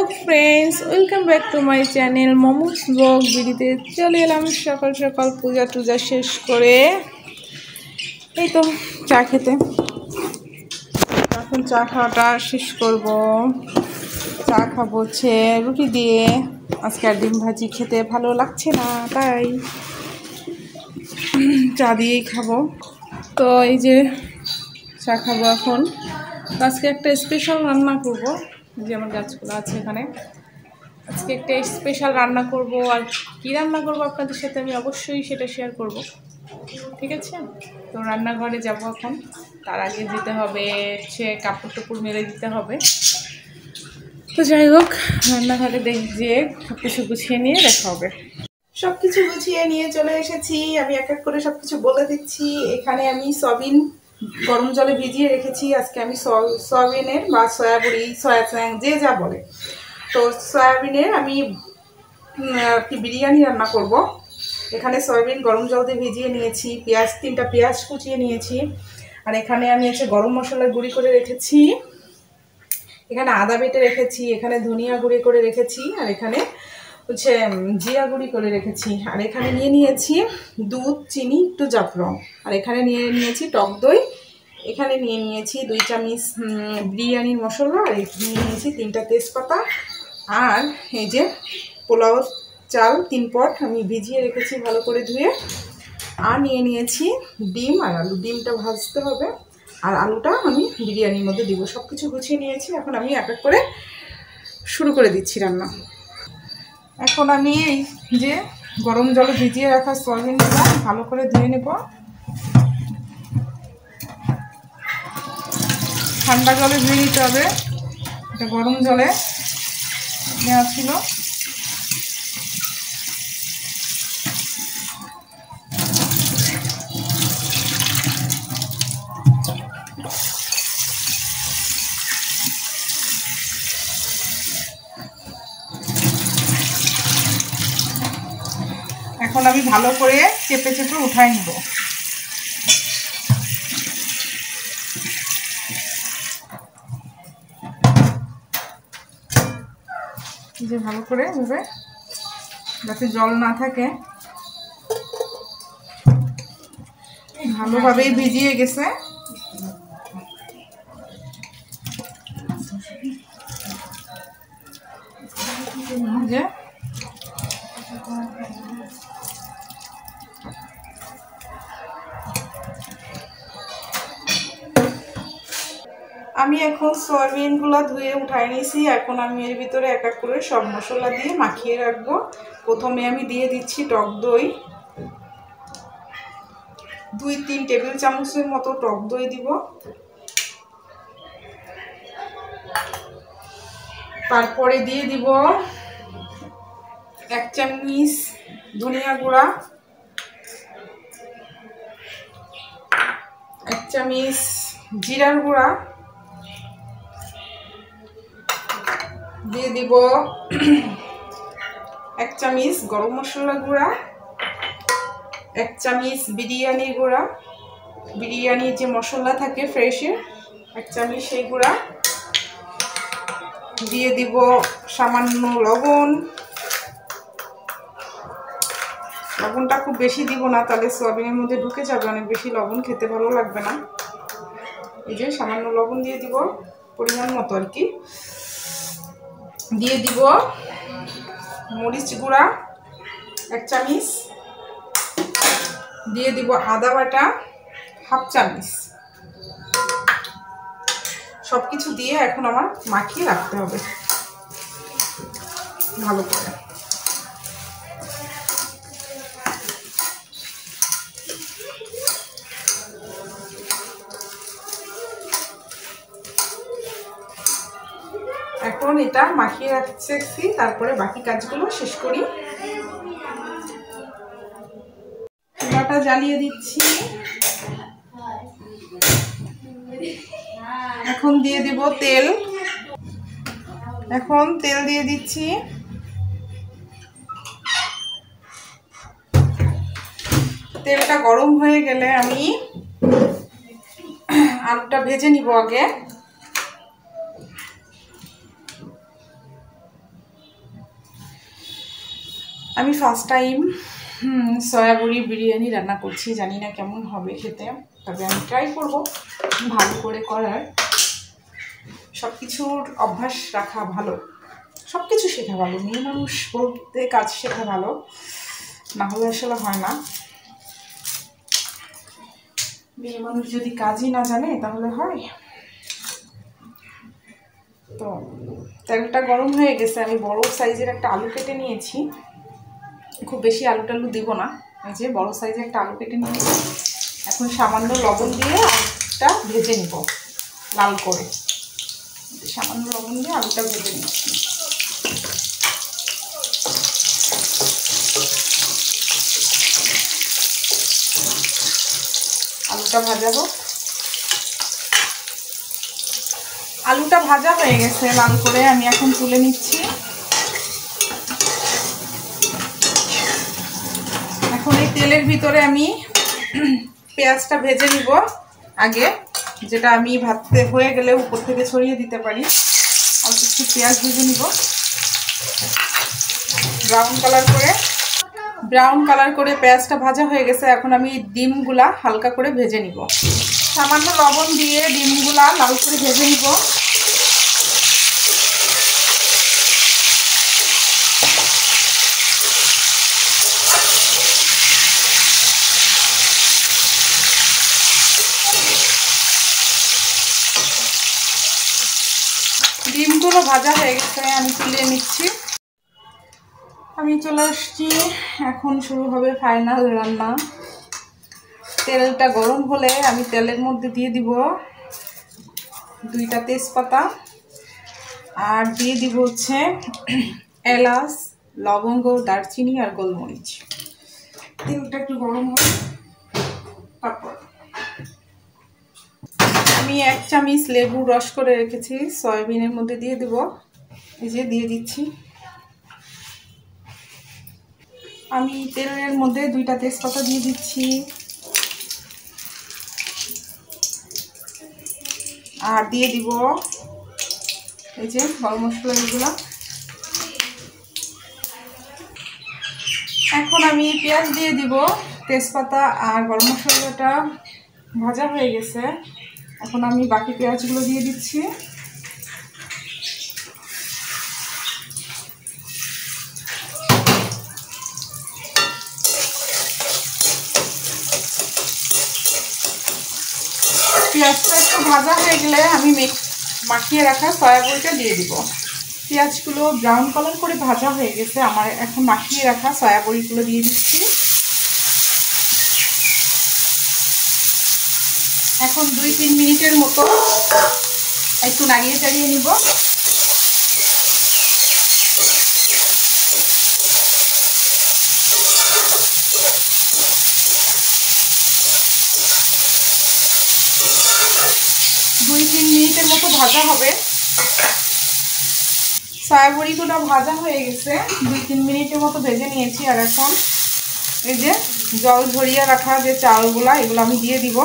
Friends welcome back to my channel momos blog ভিডিওতে চলে এলাম সকাল সকাল পূজা টুজা শেষ করে এই তো চা খেতে। এখন চা খাওয়াটা শেষ করব। চা খাবো হচ্ছে রুটি দিয়ে। আজকে আর ডিম ভাজি খেতে ভালো লাগছে না, তাই চা দিয়েই খাবো। তো এই যে চা খাবো এখন। আজকে একটা স্পেশাল রান্না করব, যে আমার গাছগুলো আছে এখানে। আজকে একটা স্পেশাল রান্না করব, আর কী রান্না করব আপনাদের সাথে আমি অবশ্যই সেটা শেয়ার করব, ঠিক আছে? তো রান্নাঘরে যাব এখন। তার আগে যেতে হবে হচ্ছে কাপড় টুপড় মেলে দিতে হবে। তো যাই হোক, রান্নাঘরে যে সব কিছু গুছিয়ে নিয়ে দেখা হবে। সব কিছু গুছিয়ে নিয়ে চলে এসেছি। আমি এক এক করে সব কিছু বলে দিচ্ছি। এখানে আমি সয়াবিন গরম জলে ভিজিয়ে রেখেছি। আজকে আমি সয়াবিনের বা সয়াবড়ি সয়াচ্যাং যে যা বলে, তো সয়াবিনের আমি বিরিয়ানি রান্না করব। এখানে সয়াবিন গরম জল দিয়ে ভিজিয়ে নিয়েছি, তিনটা পেঁয়াজ কুচিয়ে নিয়েছি, আর এখানে আমি হচ্ছে গরম মশলা গুঁড়ি করে রেখেছি, এখানে আদা বেটে রেখেছি, এখানে ধনিয়া গুঁড়ি করে রেখেছি, আর এখানে হচ্ছে জিরা গুঁড়ি করে রেখেছি, আর এখানে নিয়ে নিয়েছি দুধ, চিনি, একটু জাফরান, আর এখানে নিয়ে নিয়েছি টক দই, এখানে নিয়ে নিয়েছি 2 চামচ বিরিয়ানির মশলা, আর নিয়ে নিয়েছি 3টা তেজপাতা, আর এই যে পোলাও চাল 3 পট আমি ভিজিয়ে রেখেছি ভালো করে ধুয়ে, আর নিয়ে নিয়েছি ডিম আর আলু। ডিমটা ভাজতে হবে, আর আলুটা আমি বিরিয়ানির মধ্যে দিব। সব কিছু গুছিয়ে নিয়েছি। এখন আমি এক এক করে শুরু করে দিচ্ছি রান্না। এখন আমি এই যে গরম জলে ভিজিয়ে রাখা সয়াবিনগুলো ভালো করে ধুয়ে নেব। ঠান্ডা জলে ধুয়ে নিতে হবে, এটা গরম জলে নেওয়া ছিল। এখন আমি ভালো করে চেপে চেপে উঠাই নেব। যে ভালো করে এভাবে, যাতে জল না থাকে। ভালোভাবেই ভিজিয়ে গেছে। যে আমি এখন সয়াবিনগুলো ধুয়ে উঠাই নিয়েছি। এখন আমি এর ভিতরে এক এক করে সব মশলা দিয়ে মাখিয়ে রাখবো। প্রথমে আমি দিয়ে দিচ্ছি টক দই, 2-3 টেবিল চামচের মতো টক দই দিব। তারপরে দিয়ে দিব 1 চামচ ধনিয়া গুঁড়া, 1 চামচ জিরার গুঁড়া, দিয়ে দিব 1 চামচ গরম মশলা গুঁড়া, 1 চামচ বিরিয়ানি গুঁড়া, বিরিয়ানির যে মশলা থাকে ফ্রেশের 1 চামচ সেই গুঁড়া, দিয়ে দিব সামান্য লবণ। লবণটা খুব বেশি দিব না, তাহলে সয়াবিনের মধ্যে ঢুকে যাবে, অনেক বেশি লবণ খেতে ভালো লাগবে না। এই যে সামান্য লবণ দিয়ে দিব, পরিমাণ মতো আর কি। দিয়ে দিব মরিচ গুঁড়া 1 চামচ, দিয়ে দিব আদা বাটা 1/2 চামচ। সব কিছু দিয়ে এখন আমার মাখিয়ে রাখতে হবে ভালো করে। এখন এটা মাখিয়ে রাখছি, তারপরে বাকি কাজগুলো শেষ করি। চুলাটা জ্বালিয়ে দিচ্ছি। এখন দিয়ে দেব তেল। এখন তেল দিয়ে দিচ্ছি। তেলটা গরম হয়ে গেলে আমি আলুটা ভেজে নিব আগে। আমি ফার্স্ট টাইম সয়াবড়ি বিরিয়ানি রান্না করছি, জানি না কেমন হবে খেতে, তবে আমি ট্রাই করব ভালো করে করার। সব কিছুর অভ্যাস রাখা ভালো, সব কিছু শেখা ভালো, মেয়ে মানুষ বলতে কাজ শেখা ভালো, না হলে আসলে হয় না। মেয়ে মানুষ যদি কাজই না জানে তাহলে হয়? তো তেলটা গরম হয়ে গেছে, আমি বড় সাইজের একটা আলু কেটে নিয়েছি, খুব বেশি আলু টালু দিব না, এই যে বড় সাইজের একটা আলু কেটে নিয়েছি। এখন সামান্য লবণ দিয়ে আলুটা ভেজে নিব লাল করে, সামান্য লবণ দিয়ে আলুটা ভেজে নিচ্ছি। আলুটা ভাজা হোক। আলুটা ভাজা হয়ে গেছে লাল করে, আমি এখন তুলে নিচ্ছি। এখন এই তেলের ভিতরে আমি পেঁয়াজটা ভেজে নিব আগে, যেটা আমি ভাজতে হয়ে গেলে উপর থেকে ছড়িয়ে দিতে পারি। অল্প একটু পেঁয়াজ ভেজে নিব ব্রাউন কালার করে পেঁয়াজটা ভাজা হয়ে গেছে। এখন আমি ডিমগুলা হালকা করে ভেজে নিব, সামান্য লবণ দিয়ে ডিমগুলা লাল করে ভেজে নিব। ডিমগুলো ভাজা হয়ে গেছে, আমি তুলে নিচ্ছি। আমি চলে আসছি, এখন শুরু হবে ফাইনাল রান্না। তেলটা গরম হলে আমি তেলের মধ্যে দিয়ে দিব 2টা তেজপাতা, আর দিয়ে দিব হচ্ছে এলাচ, লবঙ্গ, দারচিনি আর গোলমরিচ। তেলটা একটু গরম হবে, তারপর আমি 1 চামচ লেবু রস করে রেখেছি সয়াবিনের মধ্যে দিয়ে দেব, এই যে দিয়ে দিচ্ছি। আমি তেলের মধ্যে 2টা তেজপাতা দিয়ে দিচ্ছি, আর দিয়ে দিব এই যে গরম মশলা এগুলো। এখন আমি পেঁয়াজ দিয়ে দিব, তেজপাতা আর গরম মশলাটা ভাজা হয়ে গেছে, এখন আমি বাকি পেঁয়াজগুলো দিয়ে দিচ্ছি। পেঁয়াজটা একটু ভাজা হয়ে গেলে আমি মাখিয়ে রাখা সয়াবড়িটা দিয়ে দিব। পেঁয়াজগুলো ব্রাউন কালার করে ভাজা হয়ে গেছে আমার, এখন মাখিয়ে রাখা সয়াবড়িগুলো দিয়ে দিচ্ছি। এখন 2-3 মিনিটের মতো একটু নাড়িয়ে চাড়িয়ে নিব। মিনিটের মতো ভাজা হবে। সয়াবড়িগুলো ভাজা হয়ে গেছে, 2-3 মিনিটের মতো ভেজে নিয়েছি। আর এখন এই যে জল ঝরিয়ে রাখা যে চালগুলা, এগুলো আমি দিয়ে দিব।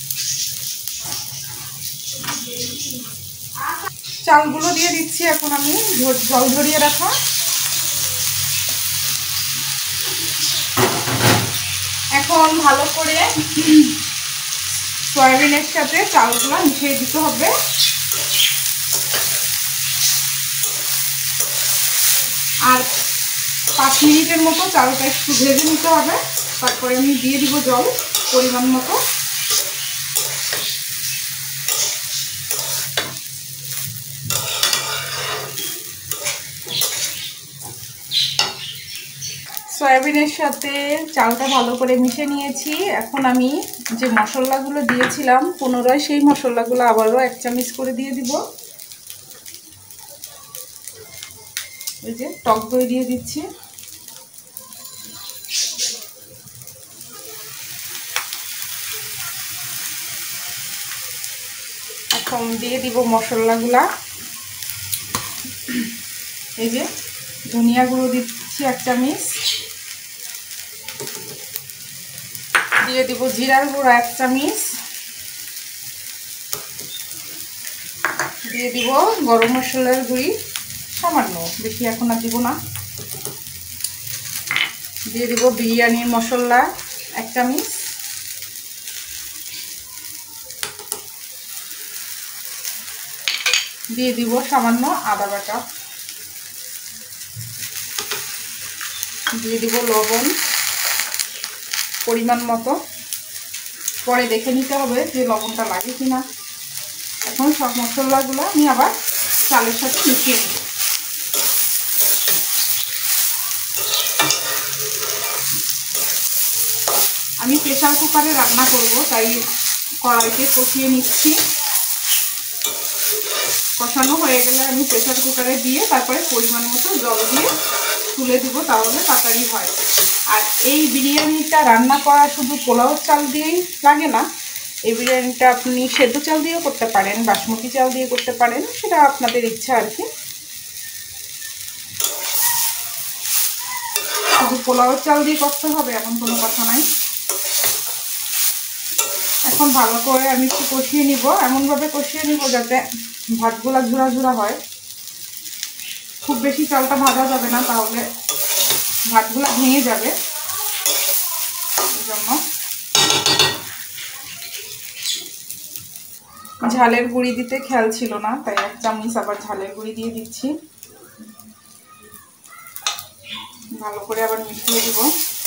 চালগুলো দিয়ে দিচ্ছি এখন আমি, জল ঝরিয়ে রাখা। এখন ভালো করে সয়াবিনের সাথে চালগুলো মিশিয়ে দিতে হবে। আর 5 মিনিটের মতো চালটা একটু ভেজে নিতে হবে, তারপরে আমি দিয়ে দিব জল পরিমাণ মতো। সয়াবিনের সাথে চালটা ভালো করে মিশে নিয়েছি। এখন আমি যে মশলাগুলো দিয়েছিলাম পুনরায় সেই মশলাগুলো আবারও 1 চামচ করে দিয়ে দিব। এই যে টক দই দিয়ে দিচ্ছি, এখন দিয়ে দিব মশলাগুলা। এই যে ধনিয়া গুঁড়ো দিচ্ছি 1 চামচ, দিয়ে দিব জিরার গুঁড়ো 1 চামচ, দিয়ে দিব গরম মশলার গুঁড়ি সামান্য, বেশি এখন আর দিব না। দিয়ে দিব বিরিয়ানির মশলা 1 চামচ, দিয়ে দিব সামান্য আদা বাটা, দিয়ে দিব লবণ পরিমাণ মতো, পরে দেখে নিতে হবে যে লবণটা লাগে কিনা। এখন সব মশলাগুলো আমি আবার চালের সাথে মিশিয়ে নেব। আমি প্রেসার কুকারে রান্না করব, তাই কড়াইতে কষিয়ে নিচ্ছি। কষানো হয়ে গেলে আমি প্রেসার কুকারে দিয়ে তারপরে পরিমাণ মতো জল দিয়ে তুলে দিব, তাহলে তাড়াতাড়ি হয়। আর এই বিরিয়ানিটা রান্না করা শুধু পোলাও চাল দিয়েই লাগে না, এই বিরিয়ানিটা আপনি সেদ্ধ চাল দিয়েও করতে পারেন, বাসমতি চাল দিয়ে করতে পারেন, সেটা আপনাদের ইচ্ছা আর কি। শুধু পোলাও চাল দিয়ে করতে হবে এমন কোনো কথা নাই। এখন ভালো করে আমি একটু কষিয়ে নিব, এমনভাবে কষিয়ে নিব যাতে ভাতগুলা ঝুরা ঝুরা হয়। খুব বেশি চালটা ভাজা যাবে না, তাহলে ভাতগুলা ভেঙে যাবে। এই জন্য ঝালের গুঁড়ি দিতে খেয়াল ছিল না, তাই 1 চামচ আবার ঝালের গুঁড়ি দিয়ে দিচ্ছি। ভালো করে আবার মিশিয়ে দিব।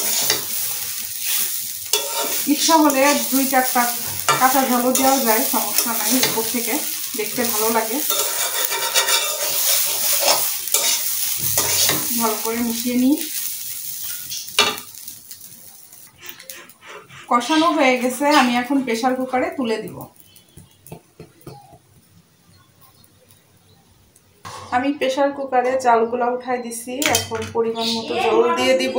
ইচ্ছা হলে 2-4টা কাঁচা ঝালও দেওয়া যায়, সমস্যা নাই, উপর থেকে দেখতে ভালো লাগে। ভালো করে মিশিয়ে নিই। কষানো হয়ে গেছে, আমি এখন প্রেসার কুকারে তুলে দিব। আমি প্রেসার কুকারে চালগুলো উঠাই দিছি, এখন পরিমাণ মতো জল দিয়ে দিব।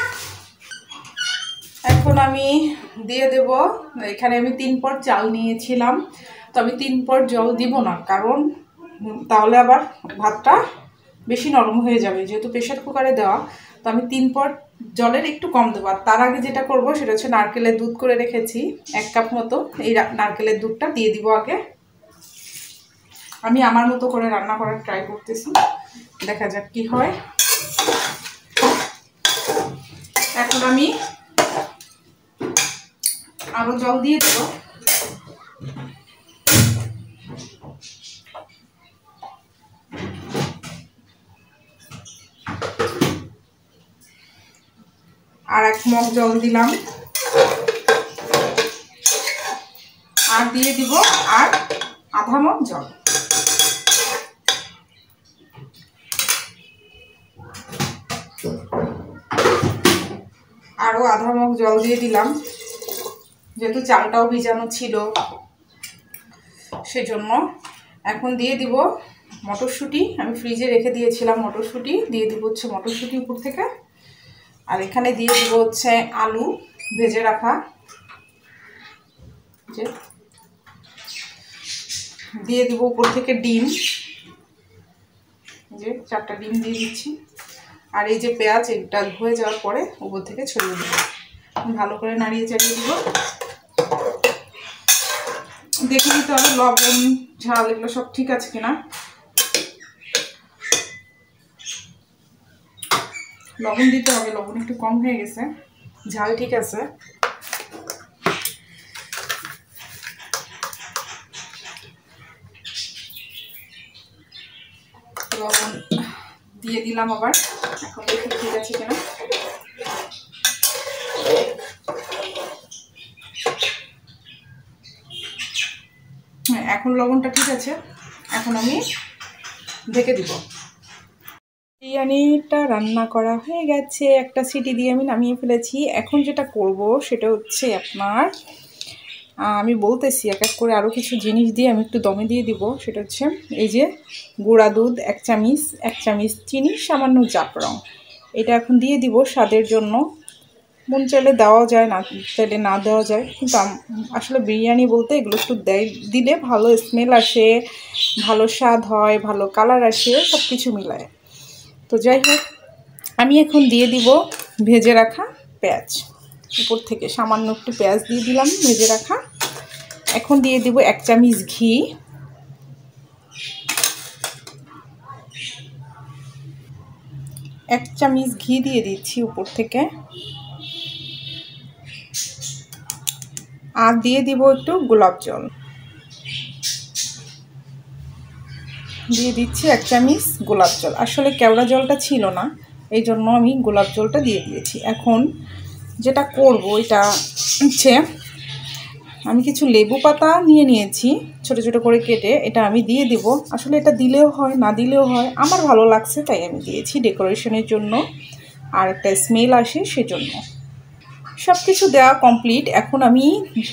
এখন আমি দিয়ে দেব, এখানে আমি 3 পট চাল নিয়েছিলাম, তো আমি 3 পট জল দিব না, কারণ তাহলে আবার ভাতটা বেশি নরম হয়ে যাবে। যেহেতু প্রেসার কুকারে দেওয়া, তো আমি 3 পট জলের একটু কম দেবো। আর তার আগে যেটা করব সেটা হচ্ছে নারকেলের দুধ করে রেখেছি 1 কাপ মতো, এই নারকেলের দুধটা দিয়ে দিব আগে। আমি আমার মতো করে রান্না করার ট্রাই করতেছি, দেখা যাক কি হয়। এখন আমি আরো জল দিয়ে দেব। আর 1 মগ জল দিলাম, আর দিয়ে দিব আর আধা মগ জল। আরো আধা মগ জল দিয়ে দিলাম, যেহেতু চালটাও ভিজানো ছিল সেজন্য। এখন দিয়ে দিব মটরশুঁটি, আমি ফ্রিজে রেখে দিয়েছিলাম মটরশুঁটি, দিয়ে দিব হচ্ছে মটরশুঁটি উপর থেকে। আর এখানে দিয়ে দিব হচ্ছে আলু ভেজে রাখা, যে দিয়ে দিব উপর থেকে ডিম, যে 4টা ডিম দিয়ে দিচ্ছি। আর এই যে পেঁয়াজ, এটা হয়ে যাওয়ার পরে উপর থেকে ছড়িয়ে দেব। ভালো করে নাড়িয়ে চাড়িয়ে দিব। দেখে নিতে হবে লবণ ঝাল এগুলো সব ঠিক আছে কিনা। লবণ দিতে হবে, লবণ একটু কম হয়ে গেছে, ঝাল ঠিক আছে। লবণ দিয়ে দিলাম আবার, এখন দেখি ঠিক আছে কিনা। হ্যাঁ, এখন লবণটা ঠিক আছে। এখন আমি ঢেকে দিব। বিরিয়ানিটা রান্না করা হয়ে গেছে, একটা সিটি দিয়ে আমি নামিয়ে ফেলেছি। এখন যেটা করব সেটা হচ্ছে আপনার, আমি বলতেছি এক এক করে আরও কিছু জিনিস দিয়ে আমি একটু দমে দিয়ে দিব। সেটা হচ্ছে এই যে গুঁড়া দুধ 1 চামচ, 1 চামচ চিনি, সামান্য জাফরান, এটা এখন দিয়ে দিব স্বাদের জন্য। মন চাইলে দেওয়া যায়, না চাইলে না দেওয়া যায়, কিন্তু আসলে বিরিয়ানি বলতে এগুলো একটু দিলে ভালো স্মেল আসে, ভালো স্বাদ হয়, ভালো কালার আসে, সব কিছু মিলায়। তো যাই হোক, আমি এখন দিয়ে দিব ভেজে রাখা পেঁয়াজ, উপর থেকে সামান্য একটু পেঁয়াজ দিয়ে দিলাম ভেজে রাখা। এখন দিয়ে দিব 1 চামচ ঘি, 1 চামচ ঘি দিয়ে দিচ্ছি উপর থেকে, আর দিয়ে দিব একটু গোলাপ জল, দিয়ে দিচ্ছি 1 চামচ গোলাপ জল। আসলে কেওড়া জলটা ছিল না, এই জন্য আমি গোলাপ জলটা দিয়ে দিয়েছি। এখন যেটা করব এটা হচ্ছে, আমি কিছু লেবু পাতা নিয়ে নিয়েছি ছোট ছোট করে কেটে, এটা আমি দিয়ে দিব। আসলে এটা দিলেও হয় না দিলেও হয়, আমার ভালো লাগছে তাই আমি দিয়েছি ডেকোরেশনের জন্য, আর একটা স্মেল আসে সেজন্য। সব কিছু দেওয়া কমপ্লিট। এখন আমি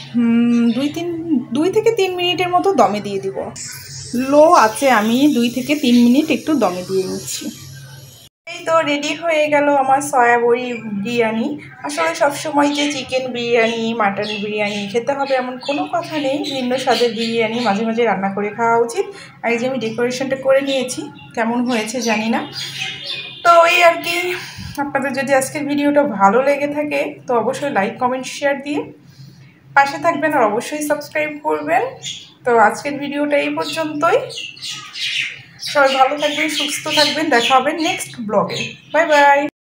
2 থেকে 3 মিনিটের মতো দমে দিয়ে দিব। লো আছে, আমি 2 থেকে 3 মিনিট একটু দমে দিয়ে নিচ্ছি। এই তো রেডি হয়ে গেল আমার সয়াবড়ি বিরিয়ানি। আসলে সবসময় যে চিকেন বিরিয়ানি মাটন বিরিয়ানি খেতে হবে এমন কোনো কথা নেই, ভিন্ন স্বাদের বিরিয়ানি মাঝে মাঝে রান্না করে খাওয়া উচিত। আর এই যে আমি ডেকোরেশনটা করে নিয়েছি, কেমন হয়েছে জানি না। তো এই আর কি, আপনাদের যদি আজকের ভিডিওটা ভালো লেগে থাকে তো অবশ্যই লাইক কমেন্ট শেয়ার দিয়ে পাশে থাকবেন, আর অবশ্যই সাবস্ক্রাইব করবেন। তো আজকের ভিডিওটা এই পর্যন্তই। সবাই ভালো থাকবেন, সুস্থ থাকবেন, দেখা হবে নেক্সট ব্লগে। Bye by.